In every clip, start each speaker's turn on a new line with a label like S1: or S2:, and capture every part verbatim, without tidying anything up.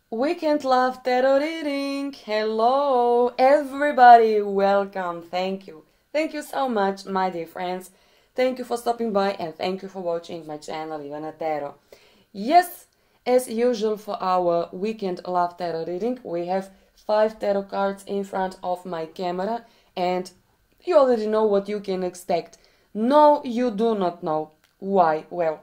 S1: Weekend Love Tarot Reading. Hello, everybody. Welcome. Thank you. Thank you so much, my dear friends. Thank you for stopping by and thank you for watching my channel, Ivana Tarot. Yes, as usual for our Weekend Love Tarot Reading, we have five tarot cards in front of my camera and you already know what you can expect. No, you do not know. Why? Well,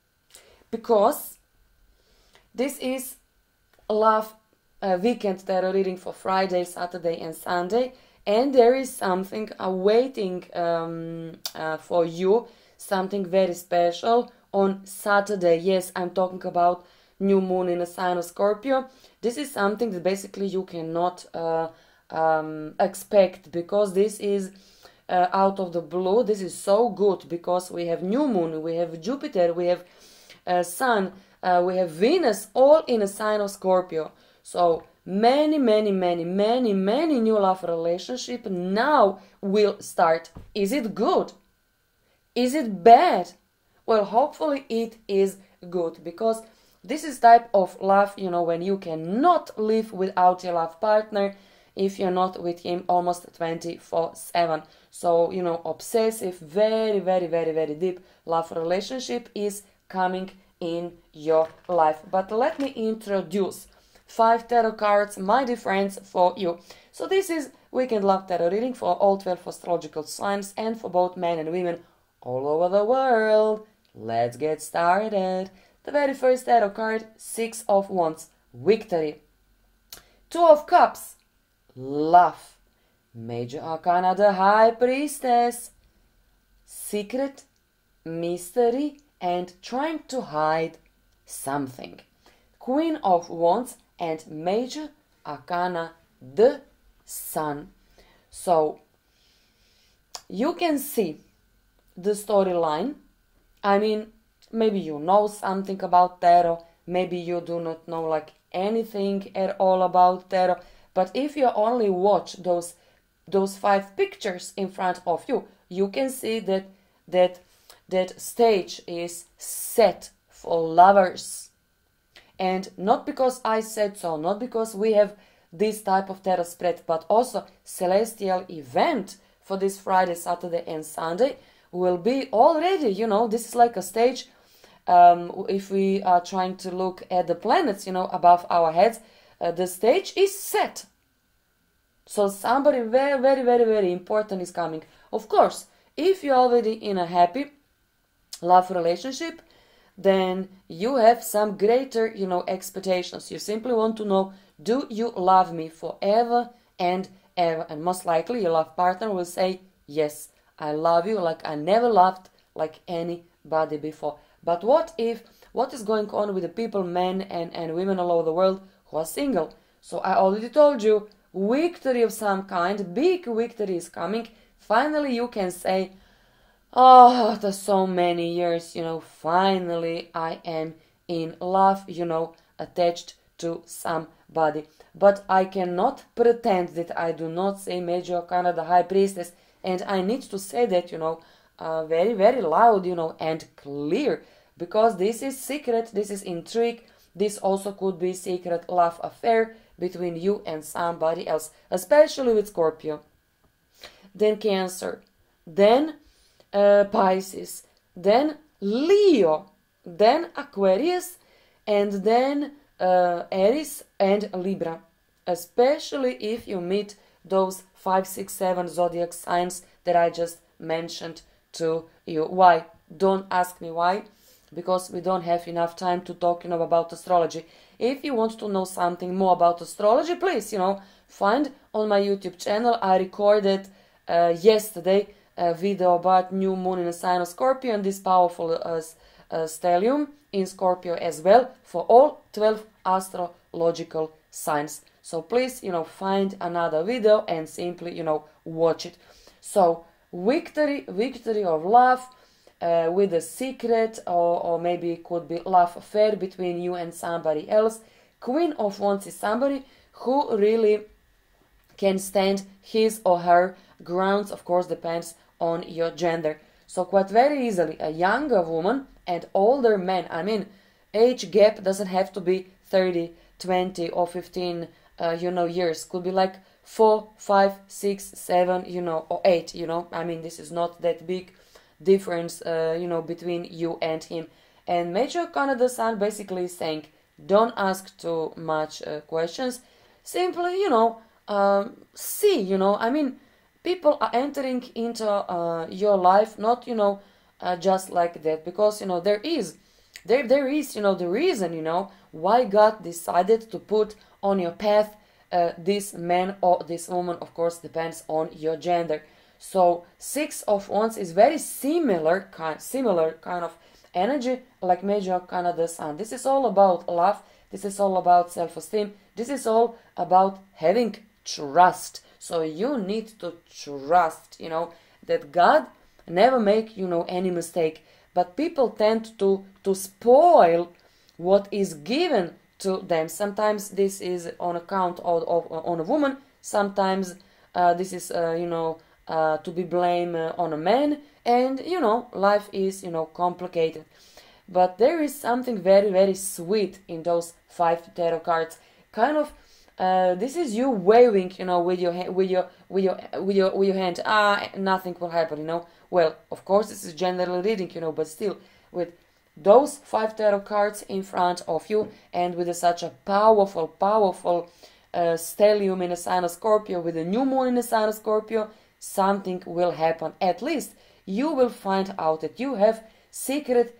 S1: because this is Love uh, Weekend Tarot Reading for Friday, Saturday and Sunday, and there is something awaiting um, uh, for you, something very special on Saturday. Yes, I'm talking about new moon in a sign of Scorpio. This is something that basically you cannot uh, um, expect, because this is uh, out of the blue. This is so good because we have new moon, we have Jupiter, we have uh, Sun, Uh, we have Venus, all in a sign of Scorpio. So many, many, many, many, many new love relationship now will start. Is it good? Is it bad? Well, hopefully it is good, because this is type of love, you know, when you cannot live without your love partner if you're not with him almost twenty-four seven. So, you know, obsessive, very, very, very, very deep love relationship is coming in your life. But let me introduce five tarot cards, my dear friends, for you. So this is Weekend Love Tarot Reading for all twelve astrological signs and for both men and women all over the world. Let's get started. The very first tarot card, Six of Wands, Victory. Two of Cups, Love. Major Arcana, the High Priestess, Secret, Mystery, and trying to hide something. Queen of Wands and Major Arcana, the Sun. So you can see the storyline. I mean, maybe you know something about tarot, maybe you do not know like anything at all about tarot, but if you only watch those those five pictures in front of you, you can see that that that stage is set for lovers. And not because I said so, not because we have this type of tarot spread, but also celestial event for this Friday, Saturday and Sunday will be already, you know, this is like a stage. Um, if we are trying to look at the planets, you know, above our heads, uh, the stage is set. So somebody very, very, very, very important is coming. Of course, if you're already in a happy love relationship, then you have some greater, you know, expectations. You simply want to know, do you love me forever and ever? And most likely your love partner will say, yes, I love you like I never loved like anybody before. But what if, what is going on with the people, men and, and women all over the world who are single? So I already told you, victory of some kind, big victory is coming. Finally you can say, oh, after so many years, you know, finally I am in love, you know, attached to somebody. But I cannot pretend that I do not say Major Arcana, the High Priestess, and I need to say that, you know, uh, very, very loud, you know, and clear, because this is secret, this is intrigue, this also could be secret love affair between you and somebody else, especially with Scorpio. Then Cancer, then Uh, Pisces, then Leo, then Aquarius, and then uh, Aries and Libra. Especially if you meet those five, six, seven zodiac signs that I just mentioned to you. Why? Don't ask me why, because we don't have enough time to talk, you know, about astrology. If you want to know something more about astrology, please, you know, find on my YouTube channel. I recorded uh, yesterday a video about new moon in a sign of Scorpio and this powerful uh, uh, stellium in Scorpio as well for all twelve astrological signs. So please, you know, find another video and simply, you know, watch it. So victory, victory of love uh, with a secret, or, or maybe it could be love affair between you and somebody else. Queen of Wands is somebody who really can stand his or her grounds, of course, depends on your gender. So quite very easily, a younger woman and older man, I mean, age gap doesn't have to be thirty, twenty or fifteen, uh, you know, years. Could be like four, five, six, seven, you know, or eight, you know. I mean, this is not that big difference, uh, you know, between you and him. And Major Arcana the Sun basically is saying, don't ask too much uh, questions. Simply, you know, um, see, you know, I mean, people are entering into uh, your life, not, you know, uh, just like that, because, you know, there is, there, there is, you know, the reason, you know, why God decided to put on your path uh, this man or this woman. Of course, depends on your gender. So Six of Wands is very similar, kind, similar kind of energy like Major Arcana the Sun. This is all about love. This is all about self-esteem. This is all about having trust. So you need to trust, you know, that God never make, you know, any mistake. But people tend to, to spoil what is given to them. Sometimes this is on account of, of on a woman. Sometimes uh, this is, uh, you know, uh, to be blamed uh, on a man. And, you know, life is, you know, complicated. But there is something very, very sweet in those five tarot cards. Kind of, uh, this is you waving, you know, with your with your with your with your with your hand. Ah, nothing will happen, you know. Well, of course, this is general reading, you know, but still, with those five tarot cards in front of you, and with a, such a powerful, powerful uh, stellium in a sign of Scorpio, with a new moon in a sign of Scorpio, something will happen. At least you will find out that you have secret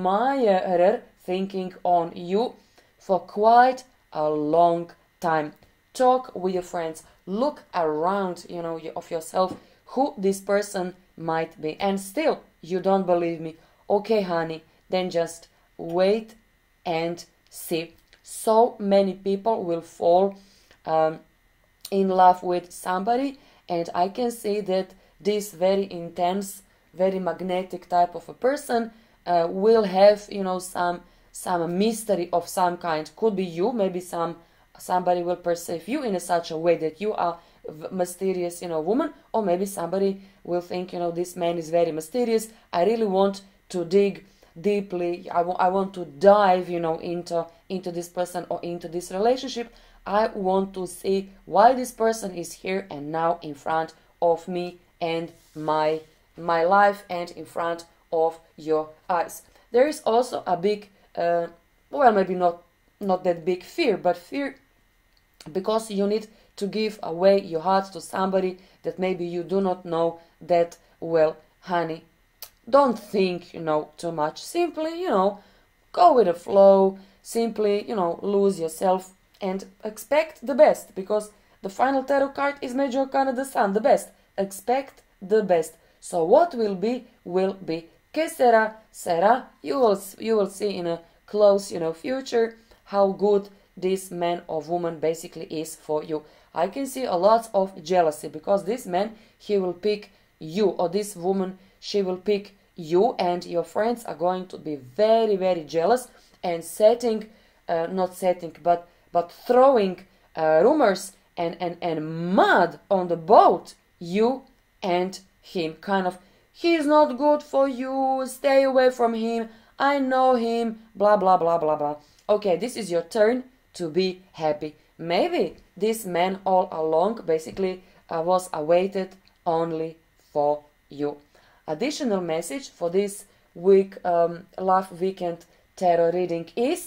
S1: admirer thinking on you for quite a long time. Talk with your friends. Look around, you know, of yourself who this person might be. And still, you don't believe me. Okay, honey, then just wait and see. So many people will fall um, in love with somebody, and I can see that this very intense, very magnetic type of a person uh, will have, you know, some some mystery of some kind. Could be you, maybe some somebody will perceive you in a such a way that you are a mysterious, you know, woman, or maybe somebody will think, you know, this man is very mysterious. I really want to dig deeply. I, I want to dive, you know, into into this person or into this relationship. I want to see why this person is here and now in front of me and my my life and in front of your eyes. There is also a big, uh, well, maybe not not that big fear, but fear because you need to give away your heart to somebody that maybe you do not know that well. Honey, don't think, you know, too much. Simply, you know, go with the flow. Simply, you know, lose yourself and expect the best, because the final tarot card is Major Arcana the Sun, the best. Expect the best. So what will be, will be. Que sera, sera. You will, you will see in a close, you know, future how good this man or woman basically is for you. I can see a lot of jealousy, because this man, he will pick you, or this woman, she will pick you, and your friends are going to be very, very jealous and setting, uh, not setting, but but throwing uh, rumors and, and, and mud on the boat, you and him. Kind of, he's not good for you, stay away from him, I know him, blah, blah, blah, blah, blah. Okay, this is your turn to be happy. Maybe this man all along basically uh, was awaited only for you. Additional message for this week, um, Love Weekend Tarot reading is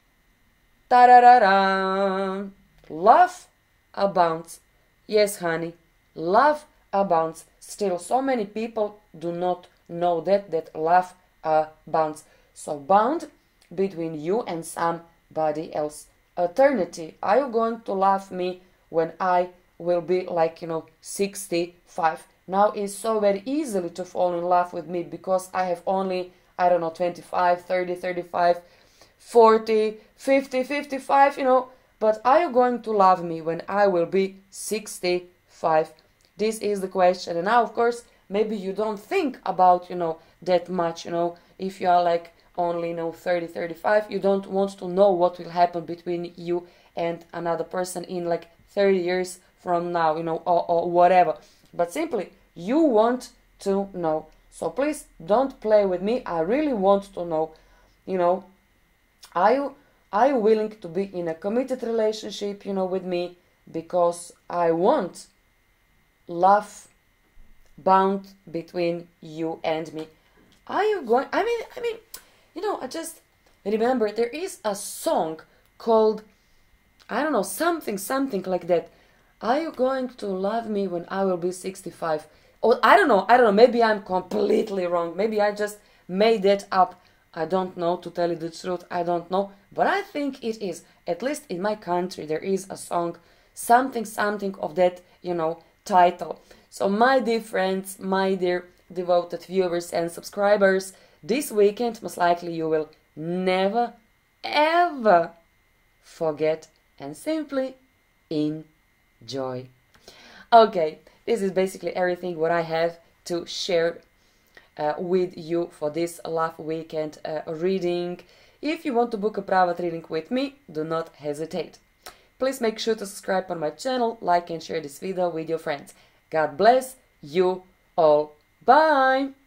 S1: tararara, love abounds. Yes, honey, love abounds. Still, so many people do not know that, that love abounds. So, bound between you and somebody else. Eternity. Are you going to love me when I will be like, you know, sixty-five? Now it's so very easily to fall in love with me because I have only, I don't know, twenty-five, thirty, thirty-five, forty, fifty, fifty-five, you know. But are you going to love me when I will be sixty-five? This is the question. And now, of course, maybe you don't think about, you know, that much, you know. If you are like only, you know, thirty, thirty-five, you don't want to know what will happen between you and another person in like thirty years from now, you know, or, or whatever. But simply, you want to know. So please don't play with me. I really want to know, you know, Are you, are you willing to be in a committed relationship, you know, with me? Because I want love bound between you and me. Are you going, I mean, I mean, you know, I just remember there is a song called, I don't know, something, something like that. Are you going to love me when I will be sixty-five? Or I don't know, I don't know, maybe I'm completely wrong. Maybe I just made that up. I don't know, to tell you the truth, I don't know. But I think it is. At least in my country there is a song, something, something of that, you know, title. So my dear friends, my dear devoted viewers and subscribers, this weekend most likely you will never, ever forget and simply enjoy. Okay, this is basically everything what I have to share uh, with you for this love weekend uh, reading. If you want to book a private reading with me, do not hesitate. Please make sure to subscribe on my channel, like and share this video with your friends. God bless you all. Bye!